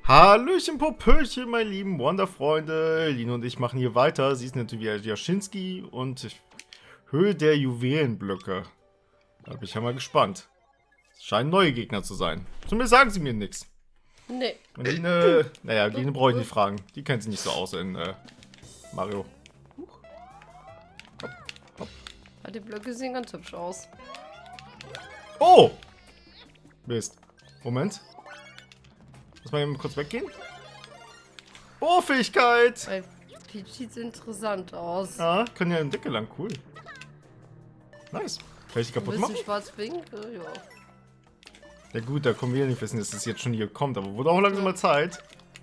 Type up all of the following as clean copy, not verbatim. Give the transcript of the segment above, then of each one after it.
Hallöchen, Popöchen, meine lieben Wonderfreunde. Lino und ich machen hier weiter. Sie ist natürlich wieder Jaschinski und Höhe der Juwelenblöcke. Da bin ich ja mal gespannt. Es scheinen neue Gegner zu sein. Zumindest sagen sie mir nichts. Nee. Und Line, naja, Line brauche ich nicht fragen. Die kennt sich nicht so aus in Mario. Hopp, hopp. Die Blöcke sehen ganz hübsch aus. Oh! Mist. Moment. Muss man eben kurz weggehen? Oh, Fähigkeit! Weil Peach sieht interessant aus. Ja, können ja in Decke lang, cool. Nice. Kann ich die kaputt machen? Schwarz-pink? Ja. Ja gut, da kommen wir ja nicht wissen, dass es jetzt schon hier kommt, aber wurde auch langsam mal Zeit.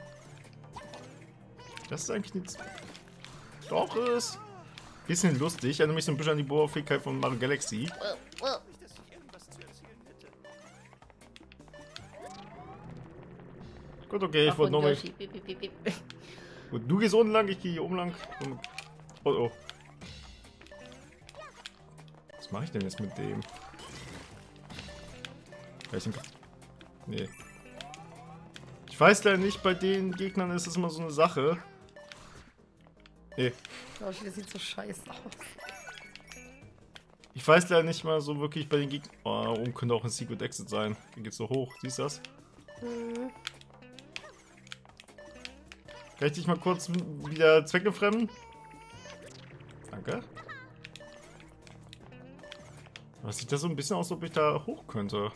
Das ist eigentlich nichts. Doch, ist bisschen lustig. Erinnert mich so ein bisschen an die Bohrfähigkeit von Mario Galaxy. Gut, okay, ich wollte nur mal... Gut, du gehst unten lang, ich gehe hier oben lang. Oh, oh. Was mache ich denn jetzt mit dem? Nee. Ich weiß leider nicht, bei den Gegnern ist es immer so eine Sache. Nee. Das sieht so scheiße aus. Ich weiß leider nicht mal so wirklich bei den Gegnern. Oh, oben könnte auch ein Secret Exit sein. Hier geht's so hoch. Siehst du das? Mhm. Kann ich dich mal kurz wieder zweckentfremden? Danke. Aber sieht das so ein bisschen aus, als ob ich da hoch könnte.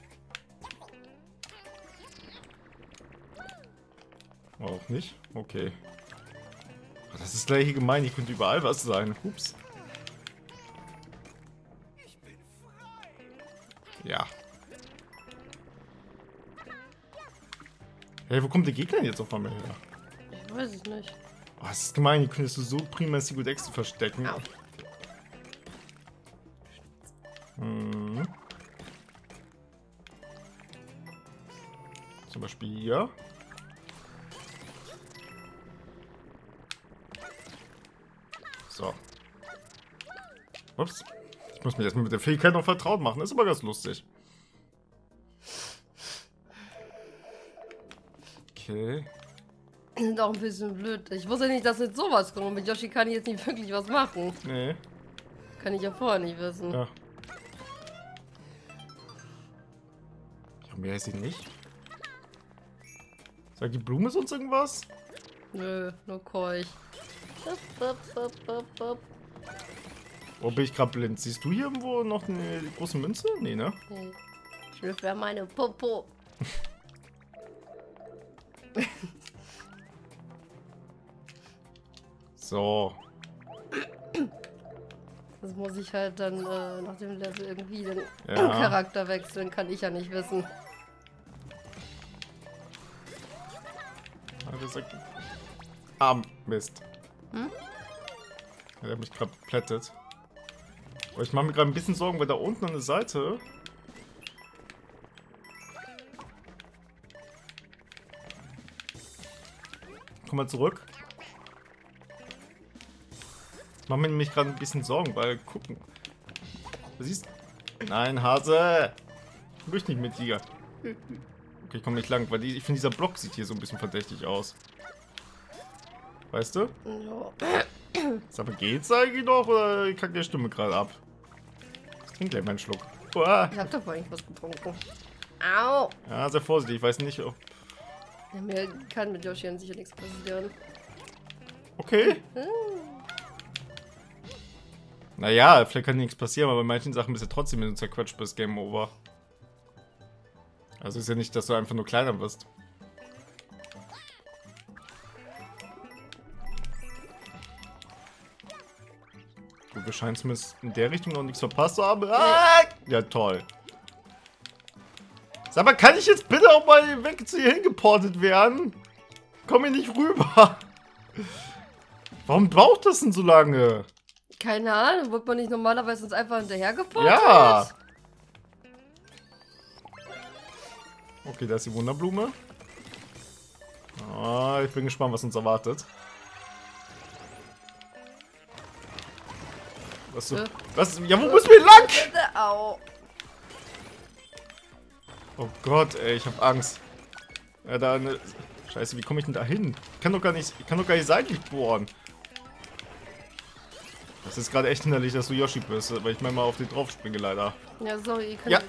Auch nicht? Okay. Das ist gleich hier gemein, ich könnte überall was sein. Ups. Ja. Hey, wo kommt der Gegner jetzt auf einmal her? Ich weiß es nicht. Oh, das ist gemein, hier könntest du so prima Secret Exit verstecken. Au. Hm. Zum Beispiel hier. So. Ups. Ich muss mich erstmal mit der Fähigkeit noch vertraut machen. Das ist aber ganz lustig. Okay. Die sind auch ein bisschen blöd. Ich wusste nicht, dass jetzt sowas kommt. Mit Yoshi kann ich jetzt nicht wirklich was machen. Nee. Kann ich ja vorher nicht wissen. Ja. Ja, mehr ist sie nicht. Sagt die Blume sonst irgendwas? Nö, nur Keuch. Wo bin ich gerade blind? Siehst du hier irgendwo noch eine große Münze? Nee, ne? Schlüpf ja meine Popo. So. Das muss ich halt dann nach dem Level irgendwie den Ja. Charakter wechseln, kann ich ja nicht wissen. Ah, Mist. Hm? Der hat mich gerade plättet. Aber ich mache mir gerade ein bisschen Sorgen, weil da unten an der Seite... Komm mal zurück. Ich mache mir nämlich gerade ein bisschen Sorgen, weil gucken. Du siehst... Nein, Hase! Ich möchte nicht mit dir. Okay, ich komme nicht lang, weil ich finde, dieser Block sieht hier so ein bisschen verdächtig aus. Weißt du? Ja. Aber geht's eigentlich noch oder kackt der Stimme gerade ab? Ich trinke gleich meinen Schluck. Uah. Ich hab doch vorhin was getrunken. Au! Ja, sehr vorsichtig. Ich weiß nicht, ob... Ja, mir kann mit Yoshi an sicher nichts passieren. Okay. Naja, vielleicht kann nichts passieren, aber bei manchen Sachen bist du trotzdem, wenn du zerquetscht bist, Game Over. Also ist ja nicht, dass du einfach nur kleiner wirst. Gut, wir scheinen zumindest in der Richtung noch nichts verpasst zu haben. Ah! Ja, toll. Sag mal, kann ich jetzt bitte auch mal weg zu ihr hingeportet werden? Komm hier nicht rüber. Warum braucht das denn so lange? Keine Ahnung, wird man nicht normalerweise uns einfach hinterhergeportet? Ja. Okay, da ist die Wunderblume. Oh, ich bin gespannt, was uns erwartet. Was so? Was? Ja, wo müssen wir lang? Au. Oh Gott, ey, ich hab Angst. Ja, da eine Scheiße, wie komme ich denn da hin? Ich kann doch gar nicht seitlich bohren. Das ist gerade echt hinderlich, dass du Yoshi bist, weil ich manchmal auf den drauf springe, leider. Ja, sorry, ihr könnt... Ja.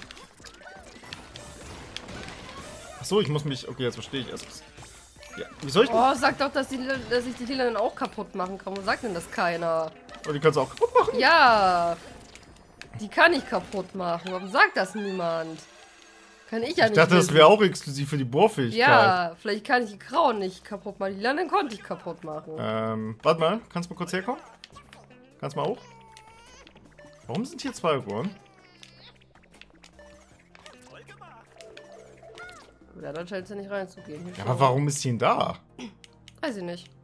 Achso, ich muss mich... Okay, jetzt verstehe ich erst. Ja, wie soll ich denn... Oh, sag doch, dass ich die Lilanen auch kaputt machen kann. Wo sagt denn das keiner? Oh, die kannst du auch kaputt machen? Ja. Die kann ich kaputt machen. Warum sagt das niemand? Kann ich ja nicht. Ich dachte, das wissen. wäre auch exklusiv für die Bohrfähigkeit. Ja, vielleicht kann ich die Grauen nicht kaputt machen. Die Lilanen konnte ich kaputt machen. Warte mal. Kannst du mal kurz herkommen? Kannst du mal hoch? Warum sind hier 2 Röhren? Ja, dann scheint es ja nicht reinzugehen. Hier Ja, schon. aber warum ist die denn da? Weiß ich nicht.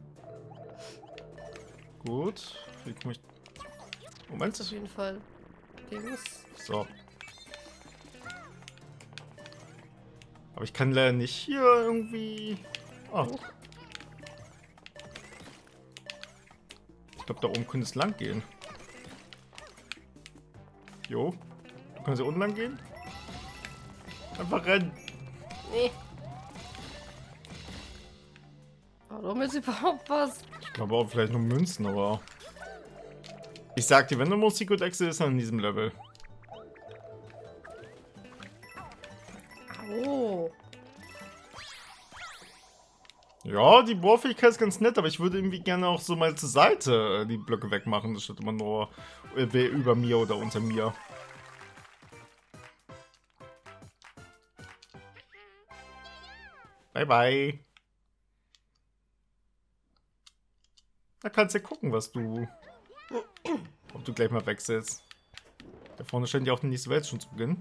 Gut. Wie komme ich... Moment. Auf jeden Fall. Dings. So. Aber ich kann leider nicht hier irgendwie... Oh. Ich glaube, da oben könnte es lang gehen. Jo. Du kannst hier unten lang gehen? Einfach rennen. Nee. Warum ist überhaupt was? Ich glaube auch vielleicht nur Münzen, aber... Ich sag dir, wenn du Most Secret Exit ist, dann in diesem Level. Oh. Ja, die Bohrfähigkeit ist ganz nett, aber ich würde irgendwie gerne auch so mal zur Seite die Blöcke wegmachen, statt immer nur über mir oder unter mir. Bye bye. Da kannst du ja gucken, was du... Ob du gleich mal wechselst. Da vorne scheint ja auch die nächste Welt schon zu beginnen.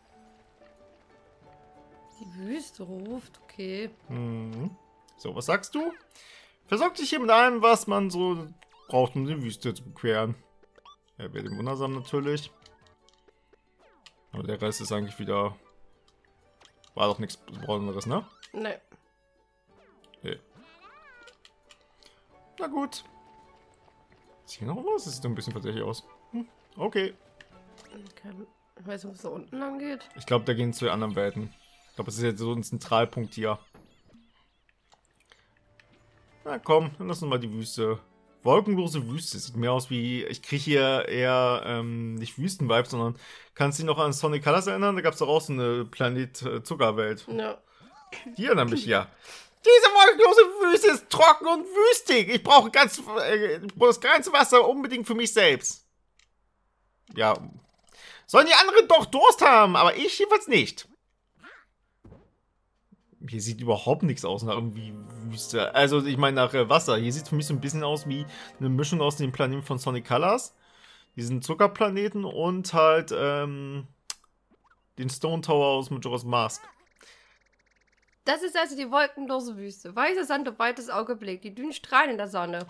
Die Wüste ruft, okay. Mhm. So, was sagst du? Versorg dich hier mit allem, was man so braucht, um die Wüste zu bequeren. Ja, wäre dem wundersam natürlich. Aber der Rest ist eigentlich wieder... War doch nichts Besonderes, ne? Nee. Nee. Na gut. Ist hier noch was? Das sieht doch ein bisschen verdächtig aus. Okay. Ich weiß nicht, ob es da unten lang geht. Ich glaube, da gehen zu den anderen Welten. Ich glaube, es ist jetzt so ein Zentralpunkt hier. Na komm, dann lass uns mal die Wüste. Wolkenlose Wüste. Sieht mehr aus wie... Ich kriege hier eher nicht Wüsten-Vibes, sondern... Kannst du dich noch an Sonic Colors erinnern? Da gab es doch auch so eine Planet-Zuckerwelt. Ja. Die erinnern mich ja. Diese wolkenlose Wüste ist trocken und wüstig. Ich brauche das ganze Wasser unbedingt für mich selbst. Ja. Sollen die anderen doch Durst haben, aber ich jedenfalls nicht. Hier sieht überhaupt nichts aus nach irgendwie Wüste. Also ich meine nach Wasser. Hier sieht es für mich so ein bisschen aus wie eine Mischung aus den Planeten von Sonic Colors. Diesen Zuckerplaneten und halt den Stone Tower aus Majora's Mask. Das ist also die wolkenlose Wüste. Weißer Sand und weites Auge blickt. Die dünnen Strahlen in der Sonne.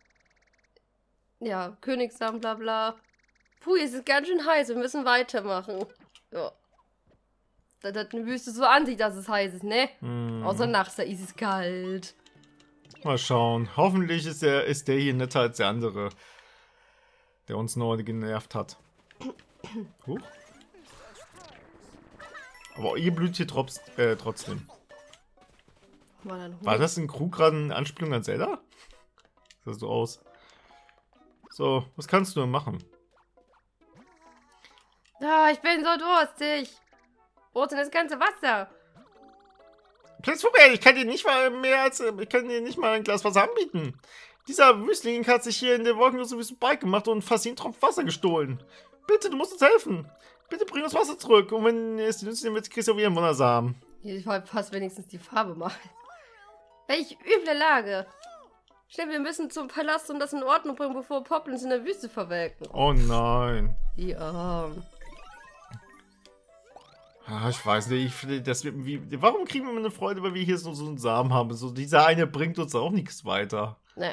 Ja, Königssam, bla bla. Puh, es ist ganz schön heiß. Wir müssen weitermachen. Ja. Das hat eine Wüste so an sich, dass es heiß ist, ne? Außer nachts, da ist es kalt. Mal schauen. Hoffentlich ist der hier netter als der andere. Der uns nur genervt hat. Huch. Aber ihr blüht hier trotzdem. War das in Krug gerade eine Anspielung an Zelda? Sieht das so aus. So, was kannst du denn machen? Ah, ich bin so durstig. Wo ist denn das ganze Wasser? Blitzvogel, ich kann dir nicht mal ein Glas Wasser anbieten. Dieser Wüstling hat sich hier in der wolkenlosen Wüste breit gemacht und fast jeden Tropfen Wasser gestohlen. Bitte, du musst uns helfen. Bitte bring uns Wasser zurück. Und wenn es dir nützt, dann kriegst du auch wieder einen Wundersamen. Ich wollte fast wenigstens die Farbe machen. Welch üble Lage. Schnell, wir müssen zum Palast und das in Ordnung bringen, bevor Poplins in der Wüste verwelken. Oh nein. Ja. Ah, ich weiß nicht, ich finde, das wird warum kriegen wir immer eine Freude, weil wir hier so einen Samen haben? So, dieser eine bringt uns auch nichts weiter. Ne.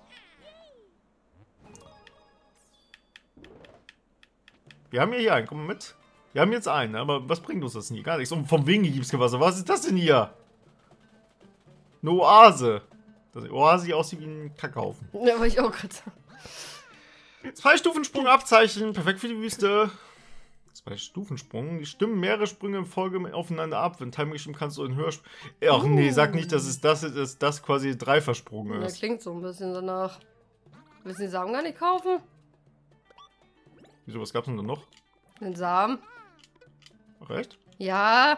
Wir haben hier einen, komm mal mit. Wir haben jetzt einen, aber was bringt uns das denn hier? Gar nichts. Und vom Wegen gibt's kein Wasser. Was ist das denn hier? Eine Oase. Das Oase sieht aus wie ein Kackhaufen. Ja, wollte ich auch gerade sagen. 2 Stufen Sprung Abzeichen. Perfekt für die Wüste. 2 Stufensprung. Die stimmen mehrere Sprünge in Folge aufeinander ab. Wenn Timing stimmt, kannst du in höher... Ach nee, sag nicht, dass es das ist, dass das quasi 3-Versprung ist. Das klingt so ein bisschen danach. Willst du den Samen gar nicht kaufen? Wieso, was gab's denn da noch? Den Samen? Ach, echt? Ja.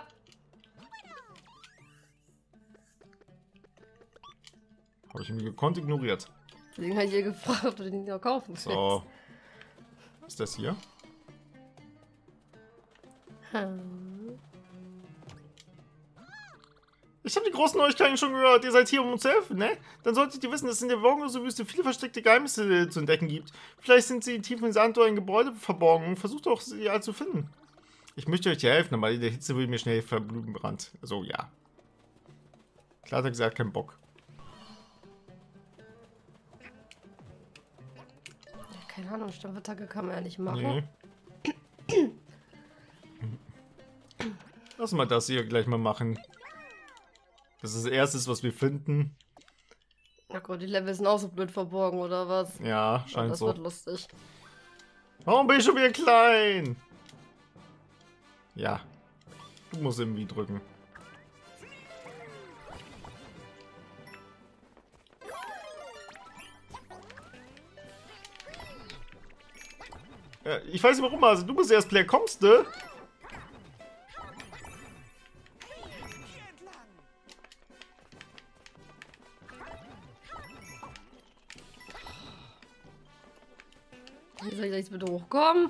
Habe ich irgendwie gekonnt ignoriert. Deswegen habe ich ihr gefragt, ob du den noch kaufen willst. So. Was ist das hier? Ich habe die großen Neuigkeiten schon gehört. Ihr seid hier, um uns zu helfen, ne? Dann solltet ihr wissen, dass es in der wolkenlosen Wüste viele versteckte Geheimnisse zu entdecken gibt. Vielleicht sind sie tief in Sand oder in Gebäude verborgen. Versucht doch, sie alle zu finden. Ich möchte euch hier helfen, aber in der Hitze will mir schnell verbluten Brand. Also, ja. Klar hat er gesagt, kein Bock. Keine Ahnung, Stampfattacke kann man ja nicht machen. Nee. Lass mal das hier gleich mal machen. Das ist das Erste, was wir finden. Oh Gott, die Level sind auch so blöd verborgen, oder was? Ja, scheint das so. wird lustig. Warum bin ich schon wieder klein? Ja. Du musst irgendwie drücken. Ja, ich weiß nicht warum, also du bist erst Player, kommst du? Wie soll ich jetzt bitte hochkommen?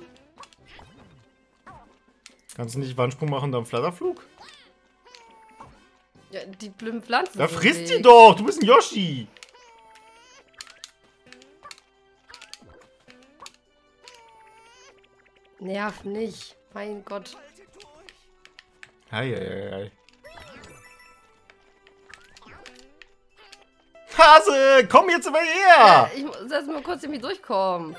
Kannst du nicht Wandsprung machen, dann Flatterflug? Ja, die blöden Pflanzen. Da sind frisst weg. die doch! Du bist ein Yoshi! Nerv nicht. Mein Gott. Heieiei. Hase, komm jetzt mal her! Ich muss erst mal kurz irgendwie durchkommen.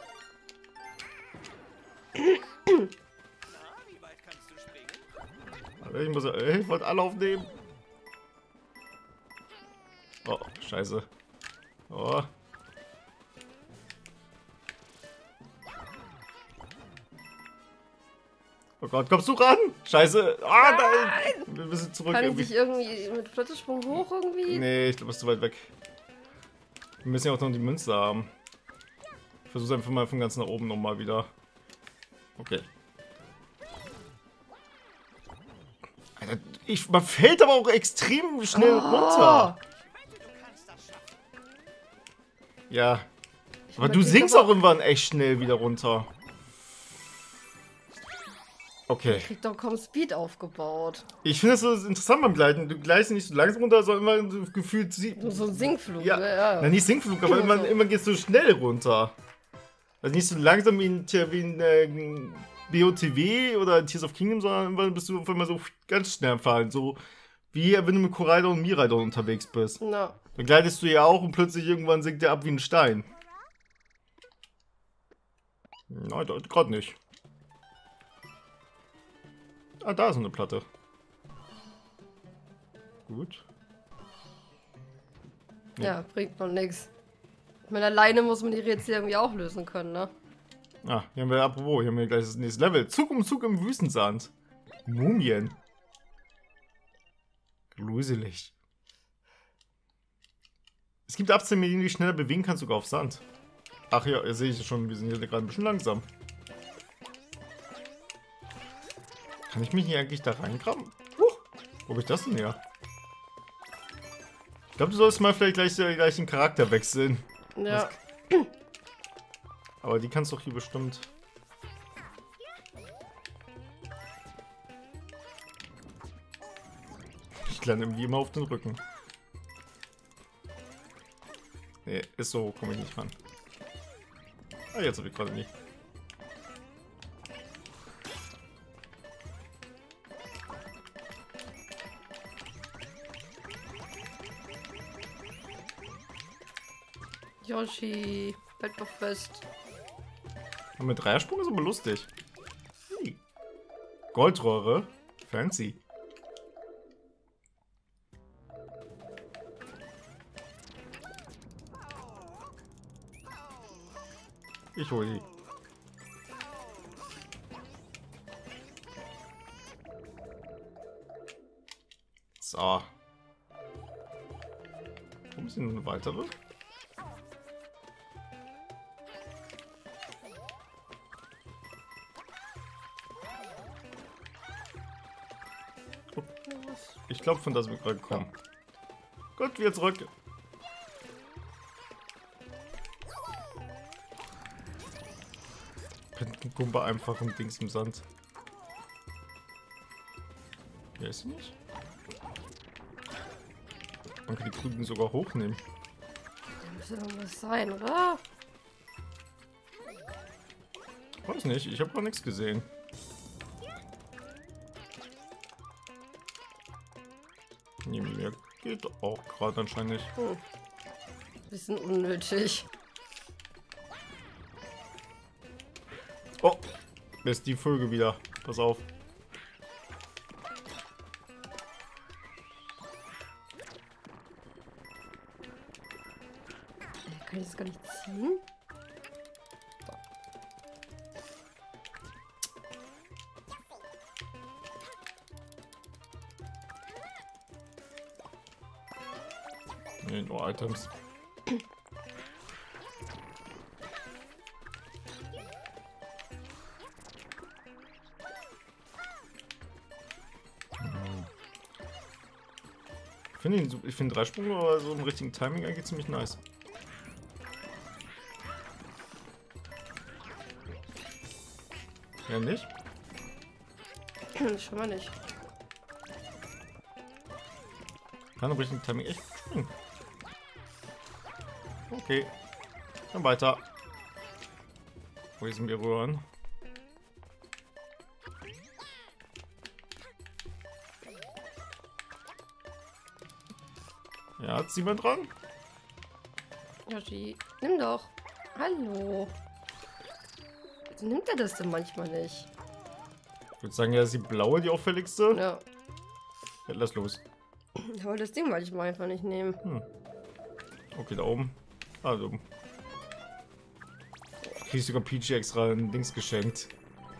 Ich wollte alle aufnehmen. Oh, scheiße. Oh. Oh Gott, kommst du ran? Scheiße. Ah, nein! Wir müssen zurück Kann ich irgendwie. dich irgendwie mit Flottesprung hoch irgendwie? Nee, ich glaube, es ist zu weit weg. Wir müssen ja auch noch die Münze haben. Ich versuche einfach mal von ganz nach oben nochmal wieder. Okay. Alter, man fällt aber auch extrem schnell runter. Ja. Aber du sinkst auch irgendwann echt schnell wieder runter. Okay. Ich krieg doch kaum Speed aufgebaut. Ich finde es so interessant beim Gleiten. Du gleitest nicht so langsam runter, sondern immer so gefühlt... So ein Sinkflug, Ja, ja. Na, nicht Sinkflug, aber immer gehst du schnell runter. Also nicht so langsam wie ein BOTW oder Tears of Kingdom, sondern irgendwann bist du auf einmal so ganz schnell am Fallen. So wie wenn du mit Koraidon und Miraidon unterwegs bist. No. Dann gleitest du ja auch und plötzlich irgendwann sinkt der ab wie ein Stein. Nein, gerade nicht. Ah, da ist eine Platte. Gut. Nee. Ja, bringt noch nichts. Ich meine, alleine muss man die Rätsel irgendwie auch lösen können, ne? Ah, hier haben wir, apropos, hier haben wir gleich das nächste Level. Zug um Zug im Wüstensand. Mumien. Gruselig. Es gibt Abzeichen, mit denen du dich schneller bewegen kannst, sogar auf Sand. Ach ja, ihr seht schon, wir sind hier gerade ein bisschen langsam. Kann ich mich hier eigentlich da reingraben? Wo habe ich das denn her? Ich glaube, du sollst mal vielleicht gleich den Charakter wechseln. Ja. Aber die kannst du doch hier bestimmt. Ich lande irgendwie immer auf den Rücken. Nee, ist so, komme ich nicht ran. Ah, jetzt habe ich gerade nicht. Yoshi, halt doch fest. Und mit Dreiersprung ist aber lustig. Hey. Goldröhre. Fancy. Ich hole die. So. Wo ist denn eine weitere? Ich glaube, von da sind wir gerade gekommen. Gut, wieder zurück. Pinkenkumpe einfach im Dings im Sand. Wer ist sie nicht? Man kann die Krügen sogar hochnehmen. Da muss ja irgendwas sein, oder? Weiß nicht, ich habe noch nichts gesehen. Nee, mir geht auch gerade anscheinend nicht. Bisschen unnötig. Oh, wer ist die Vögel wieder? Pass auf. Kann ich das gar nicht ziehen? Nee, nur Items. Ich finde Dreisprung aber so im richtigen Timing eigentlich ziemlich nice. Ja, nicht? Schon mal nicht. Kann im richtigen Timing echt springen. Okay. Dann weiter. Wo sind wir rühren? Ja, hat jemand dran? Yoshi, nimm doch. Hallo. Wieso nimmt er das denn manchmal nicht? Ich würde sagen, ja, ist die blaue die auffälligste. Ja. Ja, lass los. Ich wollte das Ding manchmal einfach nicht nehmen. Okay, da oben. Ah, da oben. Krieg ich sogar Peachy extra ein Dings geschenkt.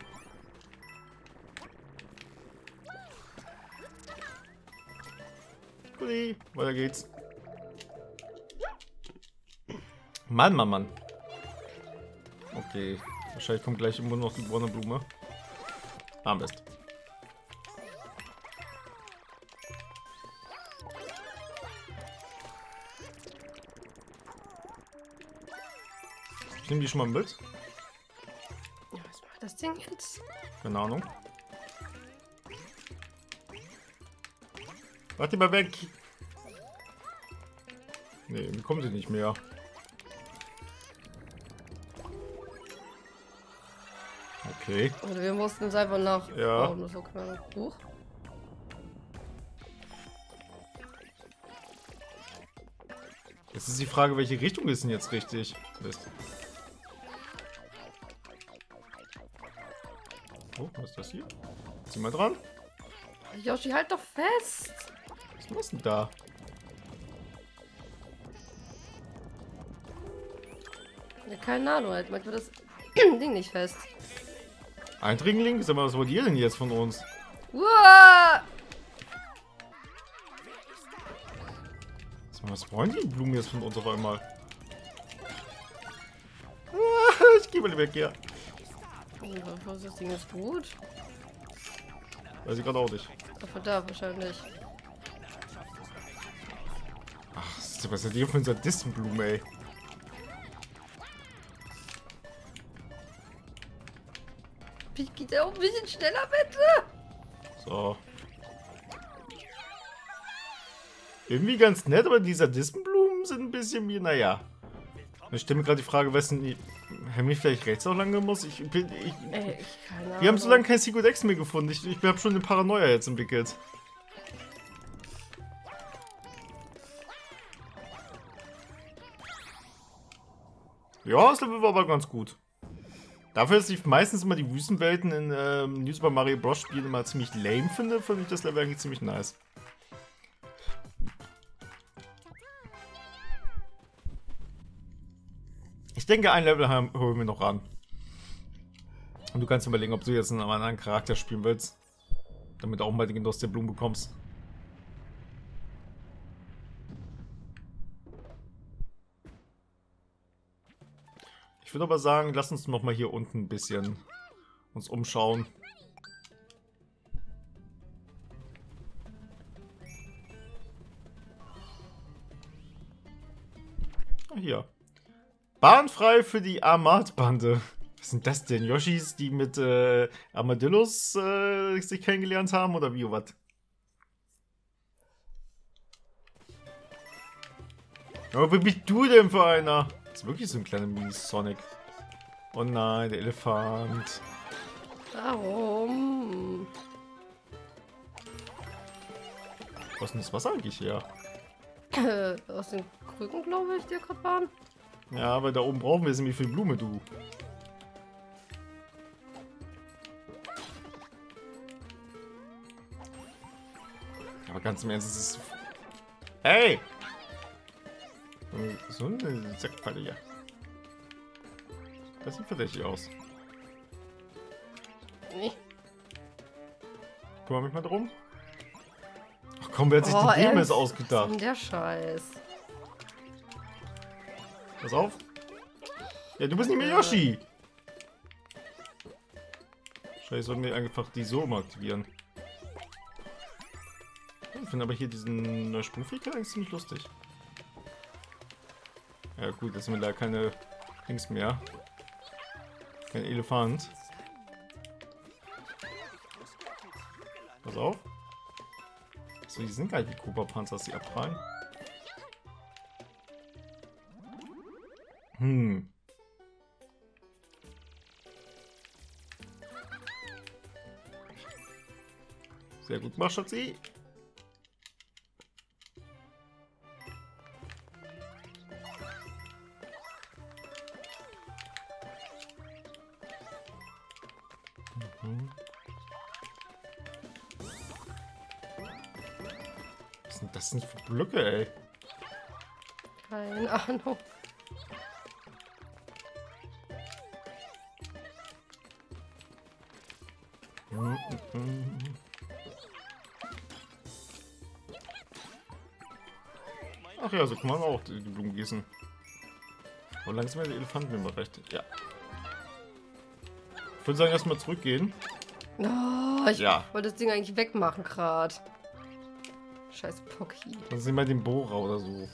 Guti, weiter geht's. Mann, Mann, Mann. Okay, wahrscheinlich kommt gleich irgendwo noch die braune Blume. Am besten. Ich nehme die schon mal mit. Ja, was macht das Ding jetzt? Keine Ahnung. Warte mal weg. Nee, wie kommen sie nicht mehr? Okay. Also wir mussten es einfach nach... Ja. Oh, das war klar. Huch. Jetzt ist die Frage, welche Richtung ist denn jetzt richtig? Mist. Oh, was ist das hier? Ist jemand dran? Yoshi, halt doch fest! Was machst du denn da? Ja, keine Ahnung, halt manchmal das Ding nicht fest. Eindringling? Sag mal, was wollt ihr denn jetzt von uns? Uah! Sag mal, was wollen die Blumen jetzt von uns auf einmal? Ich geh mal weg hier. Das Ding ist gut. Weiß ich gerade auch nicht. Dafür da wahrscheinlich. Ach, was ist denn hier für ein Sadistenblume, ey? Geht der auch ein bisschen schneller, bitte? So. Irgendwie ganz nett, aber die Sadistenblumen sind ein bisschen wie, naja. Ich stelle mir gerade die Frage, wessen Hemi vielleicht rechts auch lange muss. Keine Ahnung. Wir haben so lange kein Secret X mehr gefunden. Ich habe schon eine Paranoia jetzt entwickelt. Ja, das Level war aber ganz gut. Dafür, dass ich meistens immer die Wüstenwelten in New Super Mario Bros. Spielen immer ziemlich lame finde ich das Level eigentlich ziemlich nice. Ich denke, ein Level holen wir noch ran. Und du kannst überlegen, ob du jetzt einen anderen Charakter spielen willst. Damit du auch mal den Genuss der Blumen bekommst. Ich würde aber sagen, lass uns noch mal hier unten ein bisschen uns umschauen. Hier. Bahn frei für die Armad-Bande. Was sind das denn? Yoshis, die mit Armadillos sich kennengelernt haben? Oder wie, was? Aber wie bist du denn für einer? Das ist wirklich so ein kleiner Mini-Sonic. Oh nein, der Elefant. Warum? Was ist denn das Wasser eigentlich her? Aus den Krücken, glaube ich, die gerade waren. Ja, aber da oben brauchen wir ziemlich viel Blume, du. Aber ganz im Ernst, es ist... Ey! So eine Sektfalle hier. Das sieht verdächtig aus. Nee. Kümmere mich mal drum. Ach komm, wer hat sich die Demes ausgedacht? Was ist denn der Scheiß? Pass auf. Ja, du bist nicht mehr Yoshi. Scheiße, sollten wir einfach die so mal aktivieren. Ich finde aber hier diesen neue Sprungfähigkeit eigentlich ziemlich lustig. Ja gut, jetzt sind wir da keine Dings mehr. Kein Elefant. Pass auf. So, die sind gar nicht wie Cooper-Panzer, dass die abprallen. Sehr gut gemacht, Schatzi. Was sind das denn für Blöcke, ey? Keine Ahnung. Ach ja, so kann man auch die Blumen gießen. Und langsam die Elefanten immer recht. Ja. Ich würde sagen, erstmal zurückgehen. Oh, ich wollte das Ding eigentlich wegmachen gerade. Scheiß Pocky. Dann sehen wir den Bohrer oder so.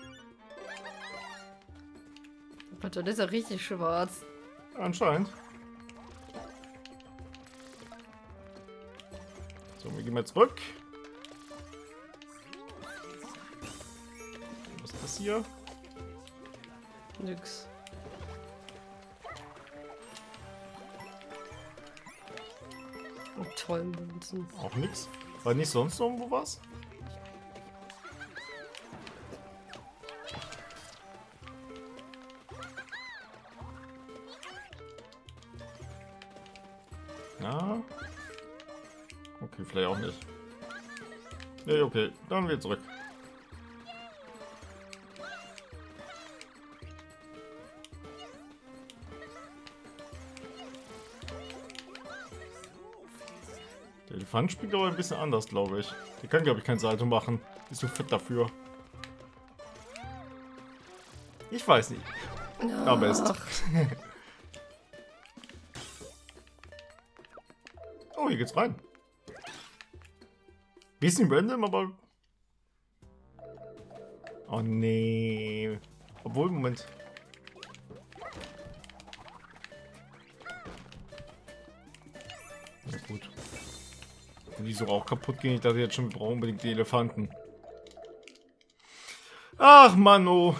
Warte, das ist ja richtig schwarz. Anscheinend. So, wir gehen mal zurück. Was ist das hier? Nix. Oh, tollen Münzen. Auch nix. War nicht sonst irgendwo was? Ja. Okay, vielleicht auch nicht. Nee, okay. Dann wieder zurück. Der Elefant spielt aber ein bisschen anders, glaube ich. Der kann, glaube ich, kein Salto machen. Ist so fit dafür. Ich weiß nicht. Na, best. Oh, hier geht's rein. Bisschen random, aber... Oh, nee. Obwohl, Moment. Ja, gut. Wenn die so auch kaputt gehen, ich dachte jetzt schon, wir brauchen unbedingt die Elefanten. Ach, Mann, oh.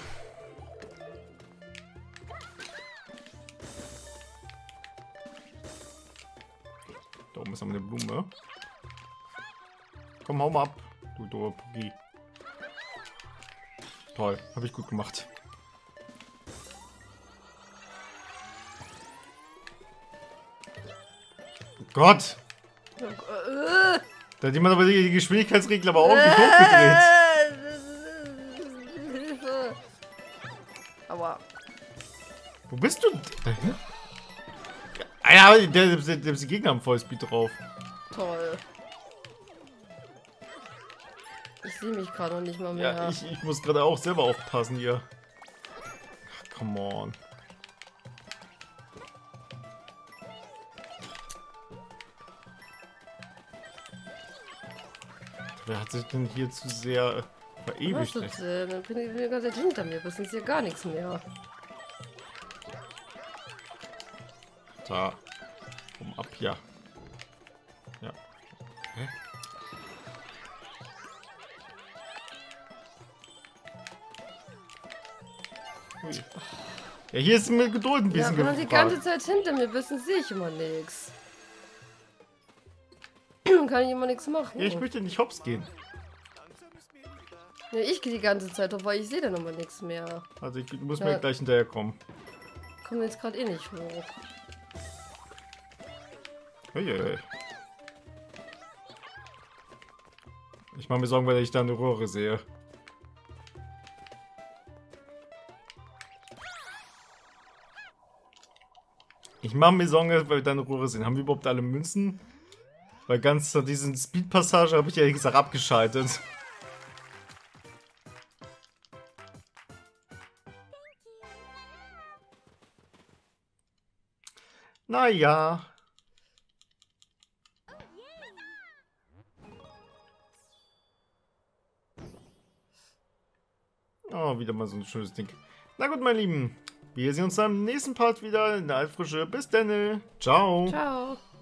Da oben ist noch eine Blume. Komm, hau mal ab, du doofe Poki. Toll, habe ich gut gemacht. Oh Gott! Da hat jemand aber die Geschwindigkeitsregler aber ordentlich hochgedreht. Aua. Wo bist du? Dahin? Ah ja, die Gegner haben Vollspeed drauf. Toll. Ich sehe mich gerade noch nicht mal mehr. Ja, ich muss gerade auch selber aufpassen hier. Ach, come on. Wer hat sich denn hier zu sehr verewigt? Was ist denn? Dann bin ich die ganze Zeit hinter mir. Das ist hier gar nichts mehr. Da. Komm ab hier. Ja. Hä? Ui. Ja, hier ist mir Geduld ein bisschen wenn man die ganze Zeit hinter mir bist, dann sehe ich immer nichts. Kann ich immer nichts machen. Ja, ich möchte nicht hops gehen. Ja, ich gehe die ganze Zeit drauf, weil ich sehe dann immer nichts mehr. Also du musst mir gleich hinterherkommen. Kommen wir jetzt gerade eh nicht hoch. Uiuiui. Ich mache mir Sorgen, weil ich da eine Röhre sehe. Ich mache mir Sorgen, weil wir da eine Röhre sehen. Haben wir überhaupt alle Münzen? Weil ganz diesen Speed-Passage habe ich ja gesagt abgeschaltet. Naja. Oh, wieder mal so ein schönes Ding. Na gut, meine Lieben. Wir sehen uns dann im nächsten Part wieder in der Altfrische. Bis dann. Ciao. Ciao.